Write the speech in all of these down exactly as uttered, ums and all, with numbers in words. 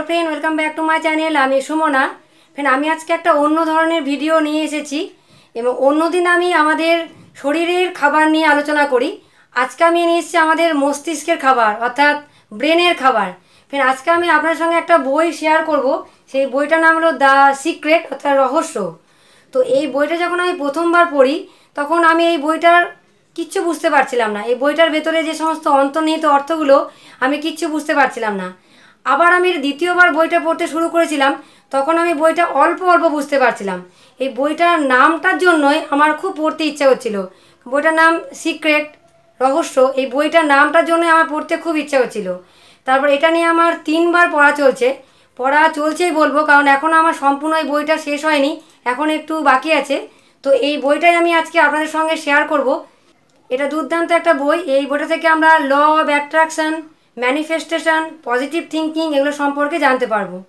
Friend welcome back to my channel आमी Sumana friend आमी आज के एक अन्य धरनेर भिडियो निये एसेछि एबं अन्य दिन आमी आमादेर शरीरेर खाबार निये आलोचना करी। आज के आमी निये एसेछि आमादेर मस्तिष्केर खाबार अर्थात ब्रेनेर खाबार। फ्रेंड आज के आमी आपनादेर संगे एक बई शेयर करब। सेई बইটার नाम हलो द सिक्रेट अर्थात रहस्य। तो এই বইটা যখন আমি প্রথমবার পড়ি তখন আমি এই বইটার কিচ্ছু বুঝতে পারছিলাম না। এই বইটার ভেতরে যে সমস্ত অন্তর্নিহিত অর্থগুলো আমি কিচ্ছু বুঝতে পারছিলাম না। আবার আমি দ্বিতীয়বার বইটা পড়তে শুরু করেছিলাম তখন আমি বইটা অল্প অল্প বুঝতে পারছিলাম। এই বইটার নামটার জন্যই আমার খুব পড়তে ইচ্ছা হচ্ছিল। বইটার নাম সিক্রেট রহস্য। এই বইটার নামটার জন্যই আমার পড়তে খুব ইচ্ছা হচ্ছিল। তারপর এটা নিয়ে আমার তিনবার পড়া চলছে। পড়া চলছেই বলবো, কারণ এখনও আমার সম্পূর্ণ এই বইটা শেষ হয়নি, এখন একটু বাকি আছে। তো এই বইটাই আমি আজকে আপনাদের সঙ্গে শেয়ার করব। এটা দুর্দান্ত একটা বই। এই বইটা থেকে আমরা law of attraction, manifestation, positive thinking এগুলো সম্পর্কে জানতে পারবো।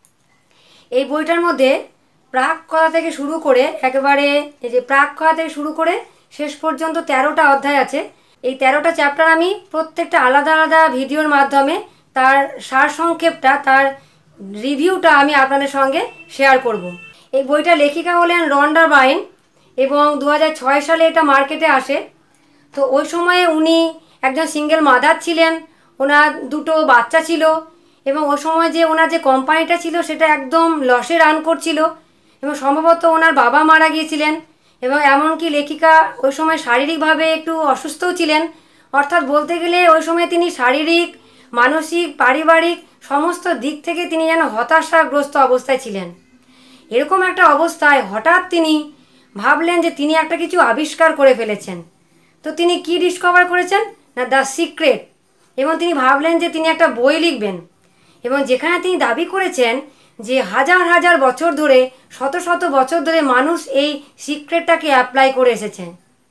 এই বইটার মধ্যে প্রাক কথা থেকে শুরু করে একেবারে এই যে প্রাক কথা থেকে শুরু করে শেষ পর্যন্ত তেরোটা অধ্যায় আছে। এই তেরোটা চ্যাপ্টার আমি প্রত্যেকটা আলাদা আলাদা ভিডিওর মাধ্যমে তার সারসংক্ষেপটা, তার রিভিউটা আমি আপনাদের সঙ্গে শেয়ার করব। এই বইটা লেখিকা হলেন রন্ডা বাইন এবং দু হাজার ছয় সালে এটা মার্কেটে আসে। তো ওই সময়ে উনি একজন সিঙ্গেল মাদার ছিলেন, ওনার দুটো বাচ্চা ছিল এবং ওই সময় যে ওনার যে কোম্পানিটা ছিল সেটা একদম লসে রান করছিল এবং সম্ভবত ওনার বাবা মারা গিয়েছিলেন এবং এমনকি লেখিকা ওই সময় শারীরিকভাবে একটু অসুস্থও ছিলেন। অর্থাৎ বলতে গেলে ওই সময় তিনি শারীরিক, মানসিক, পারিবারিক সমস্ত দিক থেকে তিনি যেন হতাশাগ্রস্ত অবস্থায় ছিলেন। এরকম একটা অবস্থায় হঠাৎ তিনি ভাবলেন যে তিনি একটা কিছু আবিষ্কার করে ফেলেছেন। তো তিনি কি ডিসকভার করেছেন না দ্য সিক্রেট, এবং তিনি ভাবলেন যে তিনি একটা বই লিখবেন এবং যেখানে তিনি দাবি করেছেন যে হাজার হাজার বছর ধরে, শত শত বছর ধরে মানুষ এই সিক্রেটটাকে অ্যাপ্লাই করে এসেছেন।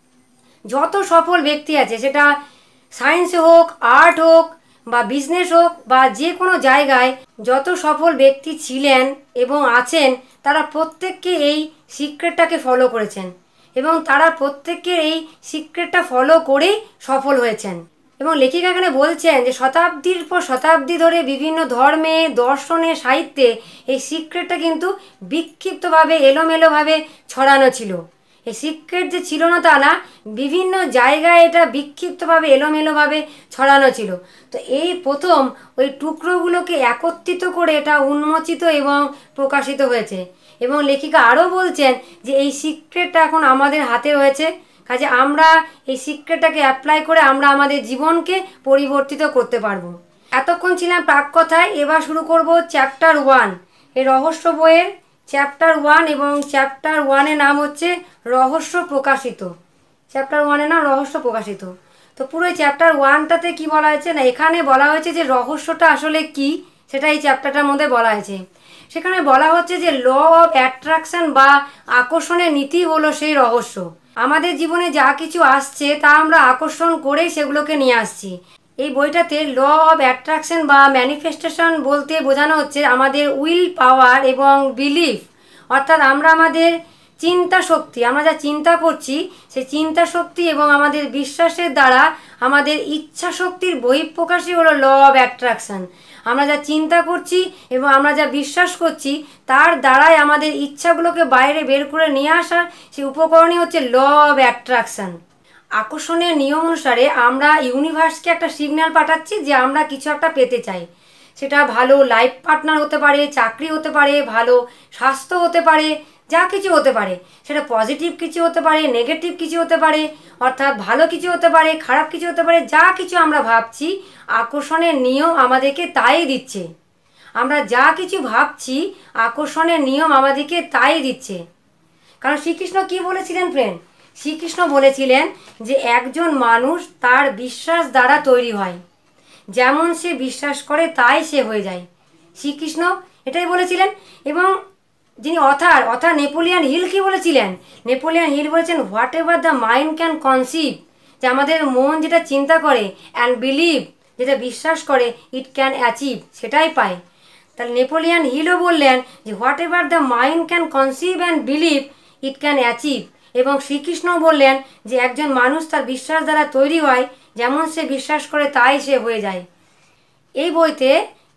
যত সফল ব্যক্তি আছে, সেটা সায়েন্সে হোক, আর্ট হোক বা বিজনেস হোক বা যে কোনো জায়গায় যত সফল ব্যক্তি ছিলেন এবং আছেন, তারা প্রত্যেককে এই সিক্রেটটাকে ফলো করেছেন এবং তারা প্রত্যেককে এই সিক্রেটটা ফলো করেই সফল হয়েছেন। এবং লেখিকা এখানে বলছেন যে শতাব্দীর পর শতাব্দী ধরে বিভিন্ন ধর্মে, দর্শনে, সাহিত্যে এই সিক্রেটটা কিন্তু বিক্ষিপ্তভাবে, এলোমেলোভাবে ছড়ানো ছিল। এই সিক্রেট যে ছিল না তা না, বিভিন্ন জায়গায় এটা বিক্ষিপ্তভাবে, এলোমেলোভাবে ছড়ানো ছিল। তো এই প্রথম ওই টুকরোগুলোকে একত্রিত করে এটা উন্মোচিত এবং প্রকাশিত হয়েছে। এবং লেখিকা আরও বলছেন যে এই সিক্রেটটা এখন আমাদের হাতে রয়েছে, কাজে আমরা এই সিক্রেটটাকে অ্যাপ্লাই করে আমরা আমাদের জীবনকে পরিবর্তিত করতে পারবো। এতক্ষণ ছিলাম প্রাক কথায়, এবার শুরু করব চ্যাপ্টার ওয়ান। এই রহস্য বইয়ের চ্যাপ্টার ওয়ান এবং চ্যাপ্টার ওয়ানের নাম হচ্ছে রহস্য প্রকাশিত। চ্যাপ্টার ওয়ানের নাম রহস্য প্রকাশিত। তো পুরো এই চ্যাপ্টার ওয়ানটাতে কি বলা হয়েছে না, এখানে বলা হয়েছে যে রহস্যটা আসলে কি সেটা এই চ্যাপ্টারটার মধ্যে বলা হয়েছে। সেখানে বলা হচ্ছে যে ল অফ অ্যাট্রাকশন বা আকর্ষণের নীতি হলো সেই রহস্য। আমাদের জীবনে যা কিছু আসছে তা আমরা আকর্ষণ করেই সেগুলোকে নিয়ে আসছি। এই বইটাতে ল অফ অ্যাট্রাকশন বা ম্যানিফেস্টেশন বলতে বোঝানো হচ্ছে আমাদের উইল পাওয়ার এবং বিলিফ, অর্থাৎ আমরা আমাদের চিন্তা শক্তি, আমরা যা চিন্তা করছি সেই চিন্তা শক্তি এবং আমাদের বিশ্বাসের দ্বারা আমাদের ইচ্ছা শক্তির বহিঃপ্রকাশই হলো ল অফ অ্যাট্রাকশন। আমরা যা চিন্তা করছি এবং আমরা যা বিশ্বাস করছি তার দ্বারাই আমাদের ইচ্ছাগুলোকে বাইরে বের করে নিয়ে আসার সেই উপকরণই হচ্ছে ল অফ অ্যাট্রাকশন। আকর্ষণের নিয়ম অনুসারে আমরা ইউনিভার্সকে একটা সিগন্যাল পাঠাচ্ছি যে আমরা কিছু একটা পেতে চাই। সেটা ভালো লাইফ পার্টনার হতে পারে, চাকরি হতে পারে, ভালো স্বাস্থ্য হতে পারে, যা কিছু হতে পারে। সেটা পজিটিভ কিছু হতে পারে, নেগেটিভ কিছু হতে পারে, অর্থাৎ ভালো কিছু হতে পারে, খারাপ কিছু হতে পারে। যা কিছু আমরা ভাবছি আকর্ষণের নিয়ম আমাদেরকে তাই দিচ্ছে। আমরা যা কিছু ভাবছি আকর্ষণের নিয়ম আমাদেরকে তাই দিচ্ছে। কারণ শ্রীকৃষ্ণ কি বলেছিলেন ফ্রেন্ড? শ্রীকৃষ্ণ বলেছিলেন যে একজন মানুষ তার বিশ্বাস দ্বারা তৈরি হয়, যেমন সে বিশ্বাস করে তাই সে হয়ে যায়। শ্রীকৃষ্ণ এটাই বলেছিলেন। এবং যিনি অথার অথার নেপোলিয়ান হিল কি বলেছিলেন? নেপোলিয়ান হিল বলেছেন whatever the mind can conceive, যে আমাদের মন যেটা চিন্তা করে, অ্যান্ড বিলিভ যেটা বিশ্বাস করে, ইট ক্যান অ্যাচিভ, সেটাই পায়। তাহলে নেপোলিয়ান হিলও বললেন যে whatever the mind can conceive and believe it can achieve. এবং শ্রীকৃষ্ণ বললেন যে একজন মানুষ তার বিশ্বাস দ্বারা তৈরি হয়, যেমন সে বিশ্বাস করে তাই সে হয়ে যায়। এই বইতে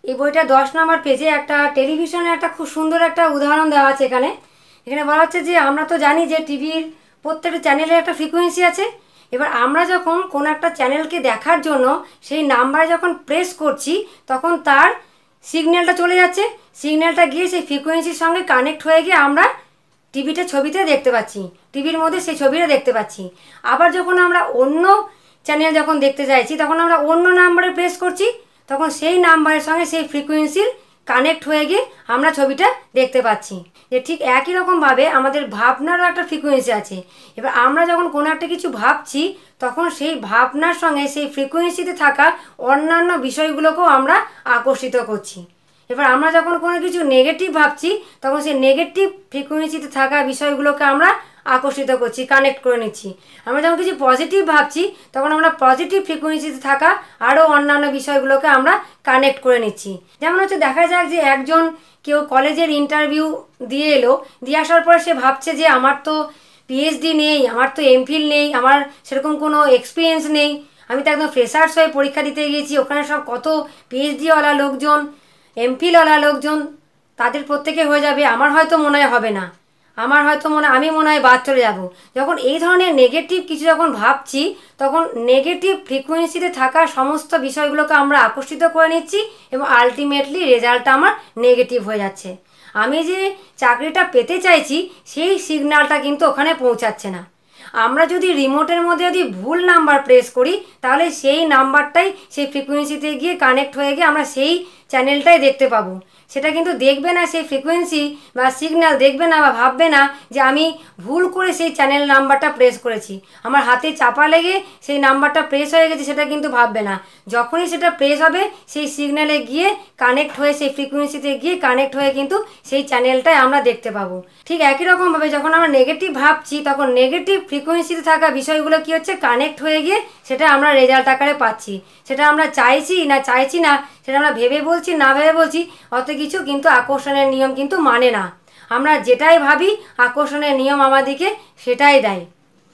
এই বইটা দশ নম্বর পেজে একটা টেলিভিশনের একটা খুব সুন্দর একটা উদাহরণ দেওয়া আছে। এখানে এখানে বলা হচ্ছে যে আমরা তো জানি যে টিভির প্রত্যেকটা চ্যানেলের একটা ফ্রিকোয়েন্সি আছে। এবার আমরা যখন কোনো একটা চ্যানেলকে দেখার জন্য সেই নাম্বারে যখন প্রেস করছি তখন তার সিগন্যালটা চলে যাচ্ছে, সিগন্যালটা গিয়ে সেই ফ্রিকোয়েন্সির সঙ্গে কানেক্ট হয়ে গিয়ে আমরা টিভিটা ছবিতে দেখতে পাচ্ছি, টিভির মধ্যে সেই ছবিটা দেখতে পাচ্ছি। আবার যখন আমরা অন্য চ্যানেল যখন দেখতে চাইছি তখন আমরা অন্য নাম্বারে প্রেস করছি, তখন সেই নাম্বারের সঙ্গে সেই ফ্রিকোয়েন্সির কানেক্ট হয়ে গিয়ে আমরা ছবিটা দেখতে পাচ্ছি। যে ঠিক একই রকমভাবে আমাদের ভাবনারও একটা ফ্রিকোয়েন্সি আছে। এবার আমরা যখন কোনো একটা কিছু ভাবছি তখন সেই ভাবনার সঙ্গে সেই ফ্রিকোয়েন্সিতে থাকা অন্যান্য বিষয়গুলোকেও আমরা আকর্ষিত করছি। এবার আমরা যখন কোনো কিছু নেগেটিভ ভাবছি তখন সেই নেগেটিভ ফ্রিকোয়েন্সিতে থাকা বিষয়গুলোকে আমরা আকর্ষিত করছি, কানেক্ট করে নিচ্ছি। আমরা যখন কিছু পজিটিভ ভাবছি তখন আমরা পজিটিভ ফ্রিকোয়েন্সিতে থাকা আরও অন্যান্য বিষয়গুলোকে আমরা কানেক্ট করে নিচ্ছি। যেমন হচ্ছে দেখা যাক যে একজন কেউ কলেজের ইন্টারভিউ দিয়ে এলো, দিয়ে আসার পরে সে ভাবছে যে আমার তো পিএইচডি নেই, আমার তো এমফিল নেই, আমার সেরকম কোনো এক্সপিরিয়েন্স নেই, আমি তো একদম ফ্রেশার্স হয়ে পরীক্ষা দিতে গিয়েছি, ওখানে সব কত পিএইচডিওয়ালা লোকজন, এমফিলওয়ালা লোকজন, তাদের প্রত্যেকে হয়ে যাবে, আমার হয়তো মনে হয় হবে না, আমার হয়তো মনে আমি মনে হয় বাদ চলে যাব। যখন এই ধরনের নেগেটিভ কিছু যখন ভাবছি তখন নেগেটিভ ফ্রিকোয়েন্সিতে থাকা সমস্ত বিষয়গুলোকে আমরা আকর্ষিত করে নিচ্ছি এবং আলটিমেটলি রেজাল্টটা আমার নেগেটিভ হয়ে যাচ্ছে। আমি যে চাকরিটা পেতে চাইছি সেই সিগন্যালটা কিন্তু ওখানে পৌঁছাচ্ছে না। আমরা যদি রিমোটের মধ্যে যদি ভুল নাম্বার প্রেস করি তাহলে সেই নাম্বারটাই সেই ফ্রিকোয়েন্সিতে গিয়ে কানেক্ট হয়ে গিয়ে আমরা সেই চ্যানেলটাই দেখতে পাবো। সেটা কিন্তু দেখবে না, সেই ফ্রিকোয়েন্সি বা সিগন্যাল দেখবে না বা ভাববে না যে আমি ভুল করে সেই চ্যানেল নাম্বারটা প্রেস করেছি, আমার হাতে চাপা লেগে সেই নাম্বারটা প্রেস হয়ে গেছে, সেটা কিন্তু ভাববে না। যখনই সেটা প্রেস হবে সেই সিগন্যালে গিয়ে কানেক্ট হয়ে সেই ফ্রিকোয়েন্সিতে গিয়ে কানেক্ট হয়ে কিন্তু সেই চ্যানেলটাই আমরা দেখতে পাবো। ঠিক একই রকমভাবে যখন আমরা নেগেটিভ ভাবছি তখন নেগেটিভ ফ্রিকোয়েন্সিতে থাকা বিষয়গুলো কী হচ্ছে, কানেক্ট হয়ে গিয়ে সেটা আমরা রেজাল্ট আকারে পাচ্ছি। সেটা আমরা চাইছি না চাইছি না, সেটা আমরা ভেবে বলছি না ভেবে বলছি, অত কিছু কিন্তু আকর্ষণের নিয়ম কিন্তু মানে না। আমরা যেটাই ভাবি আকর্ষণের নিয়ম আমাদেরকে সেটাই দেয়।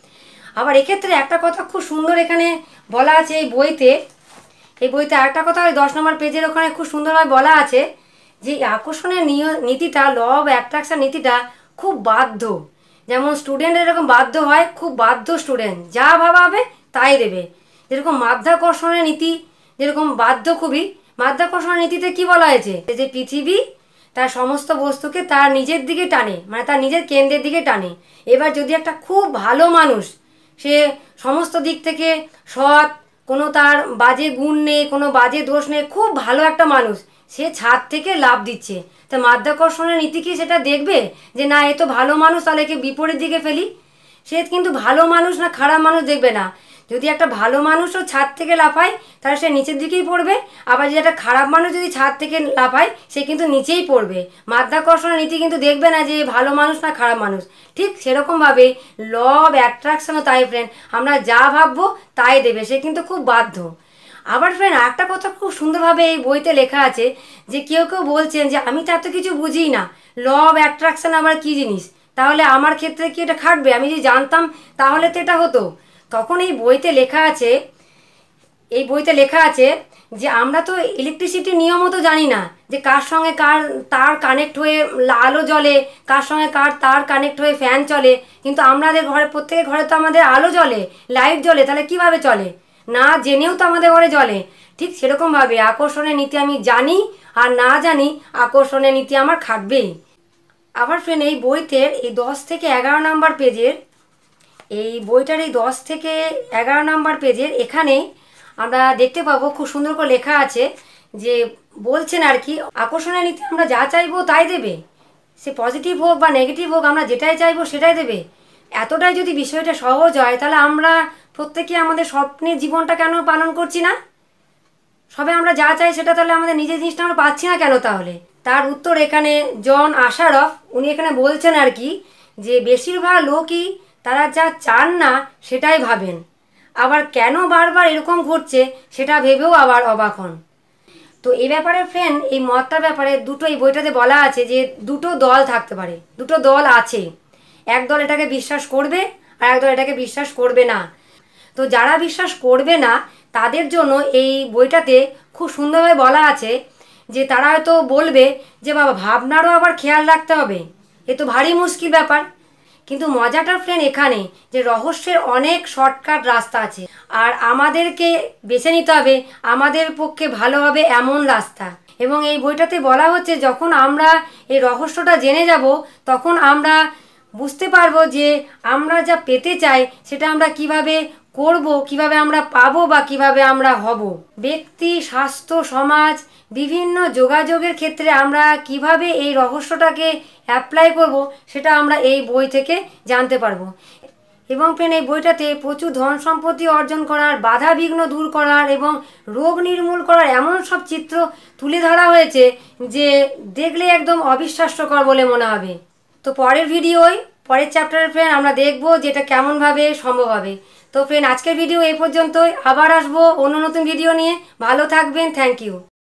আবার এক্ষেত্রে একটা কথা খুব সুন্দর এখানে বলা আছে এই বইতে, এই বইতে আরেকটা কথা ওই দশ নম্বর পেজের ওখানে খুব সুন্দরভাবে বলা আছে যে আকর্ষণের নিয়ম নীতিটা, ল অফ অ্যাট্রাকশন নীতিটা খুব বাধ্য। যেমন স্টুডেন্ট এরকম বাধ্য হয়, খুব বাধ্য স্টুডেন্ট, যা ভাবাবে তাই দেবে। যেরকম মাধ্যাকর্ষণের নীতি যেরকম বাধ্য খুবই, মাধ্যাকর্ষণের নীতিতে কি বলা হয়েছে যে পৃথিবী তার সমস্ত বস্তুকে তার নিজের দিকে টানে, মানে তার নিজের কেন্দ্রের দিকে টানে। এবার যদি একটা খুব ভালো মানুষ, সে সমস্ত দিক থেকে সৎ, কোনো তার বাজে গুণ নেই, কোনো বাজে দোষ নেই, খুব ভালো একটা মানুষ, সে ছাদ থেকে লাফ দিচ্ছে, তা মাধ্যাকর্ষণের নীতি কি সেটা দেখবে যে না এ তো ভালো মানুষ, তাহলে একে বিপরীত দিকে ফেলি? সে কিন্তু ভালো মানুষ না খারাপ মানুষ দেখবে না। যদি একটা ভালো মানুষও ছাদ থেকে লাফায় তাহলে সে নিচের দিকেই পড়বে, আবার যদি একটা খারাপ মানুষ যদি ছাদ থেকে লাফায় সে কিন্তু নিচেই পড়বে। মাধ্যাকর্ষণের নীতি কিন্তু দেখবে না যে ভালো মানুষ না খারাপ মানুষ। ঠিক সেরকমভাবে ল অফ অ্যাট্রাকশনও তাই ফ্রেন্ড, আমরা যা ভাববো তাই দেবে, সে কিন্তু খুব বাধ্য। আবার ফ্রেন্ড একটা কথা খুব সুন্দরভাবে এই বইতে লেখা আছে যে কেউ কেউ বলছেন যে আমি তো এত কিছু বুঝি না, ল অফ অ্যাট্রাকশন আবার কী জিনিস, তাহলে আমার ক্ষেত্রে কি এটা খাটবে, আমি যদি জানতাম তাহলে তো এটা হতো। তখন এই বইতে লেখা আছে, এই বইতে লেখা আছে যে আমরা তো ইলেকট্রিসিটির নিয়মও তো জানি না যে কার সঙ্গে কার তার কানেক্ট হয়ে আলো জ্বলে, কার সঙ্গে কার তার কানেক্ট হয়ে ফ্যান চলে, কিন্তু আমাদের ঘরে প্রত্যেকের ঘরে তো আমাদের আলো জ্বলে, লাইট জ্বলে, তাহলে কিভাবে চলে, না জেনেও তো আমাদের ঘরে জ্বলে। ঠিক সেরকমভাবে আকর্ষণের নীতি আমি জানি আর না জানি আকর্ষণের নীতি আমার খাটবেই। আবার ফ্রেন্ড এই বইতে এই দশ থেকে এগারো নাম্বার পেজের, এই বইটার এই দশ থেকে এগারো নাম্বার পেজের এখানে আমরা দেখতে পাবো খুব সুন্দর করে লেখা আছে যে বলছেন আর কি আকর্ষণের নীতি আমরা যা চাইবো তাই দেবে, সে পজিটিভ হোক বা নেগেটিভ হোক আমরা যেটাই চাইবো সেটাই দেবে। এতটাই যদি বিষয়টা সহজ হয় তাহলে আমরা প্রত্যেকে আমাদের স্বপ্নের জীবনটা কেন পালন করছি না? সবে আমরা যা চাই সেটা তাহলে আমাদের নিজের জিনিসটা আমরা পাচ্ছি না কেন? তাহলে তার উত্তর এখানে জন আশারফ উনি এখানে বলছেন আর কি যে বেশিরভাগ লোকই তারা যা চান না সেটাই ভাবেন, আবার কেন বারবার এরকম ঘটছে সেটা ভেবেও আবার অবাক হন। তো এই ব্যাপারে ফ্রেন্ড এই মতটার ব্যাপারে দুটো এই বইটাতে বলা আছে যে দুটো দল থাকতে পারে, দুটো দল আছে, এক দল এটাকে বিশ্বাস করবে আর এক দল এটাকে বিশ্বাস করবে না। তো যারা বিশ্বাস করবে না তাদের জন্য এই বইটাতে খুব সুন্দরভাবে বলা আছে যে তারা হয়তো বলবে যে বাবা ভাবনারও আবার খেয়াল রাখতে হবে, এ তো ভারী মুশকিল ব্যাপার। কিন্তু মজাটার ফ্রেন্ড এখানে যে রহস্যের অনেক শর্টকাট রাস্তা আছে, আর আমাদেরকে বেছে নিতে হবে আমাদের পক্ষে ভালো হবে এমন রাস্তা। এবং এই বইটাতে বলা হচ্ছে যখন আমরা এই রহস্যটা জেনে যাব তখন আমরা বুঝতে পারবো যে আমরা যা পেতে চাই সেটা আমরা কিভাবে করব, কিভাবে আমরা পাবো বা কিভাবে আমরা হব। ব্যক্তি, স্বাস্থ্য, সমাজ, বিভিন্ন যোগাযোগের ক্ষেত্রে আমরা কিভাবে এই রহস্যটাকে অ্যাপ্লাই করব সেটা আমরা এই বই থেকে জানতে পারবো। এবং ফ্রেন্ড এই বইটাতে প্রচুর ধন সম্পত্তি অর্জন করার, বাধা বিঘ্ন দূর করার এবং রোগ নির্মূল করার এমন সব চিত্র তুলে ধরা হয়েছে যে দেখলে একদম অবিশ্বাস্যকর বলে মনে হবে। তো পরের ভিডিওয়, পরের চ্যাপ্টারের ফ্রেন্ড আমরা দেখবো যেটা কেমনভাবে সম্ভব হবে। তো ফ্রেন্ড আজকের ভিডিও এই পর্যন্তই, আবার আসবো অন্য নতুন ভিডিও নিয়ে। ভালো থাকবেন, থ্যাংক ইউ।